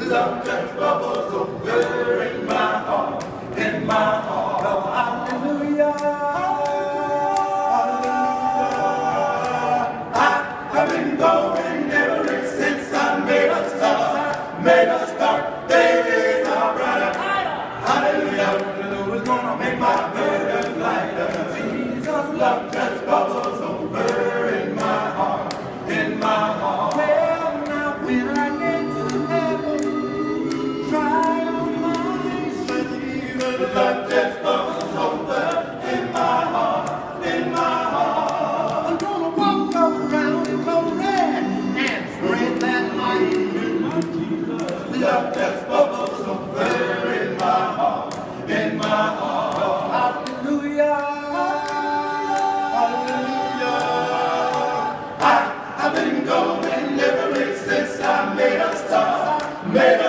Love just bubbles over in my heart, in my heart. Oh, hallelujah. Hallelujah. I've been going ever since I made a start. Made a start. Days are brighter. Hallelujah. The Lord is gonna make my burden lighter. Jesus, love just bubbles over in my heart, in my heart. Well, now when I get to heaven, try on my Jesus, love just bubbles over in my heart, in my heart. I'm gonna walk around in glory and spread that light in my Jesus. Love just bubbles over in my heart, in my heart. Oh, hallelujah, hallelujah. I've been going ever since I made a start.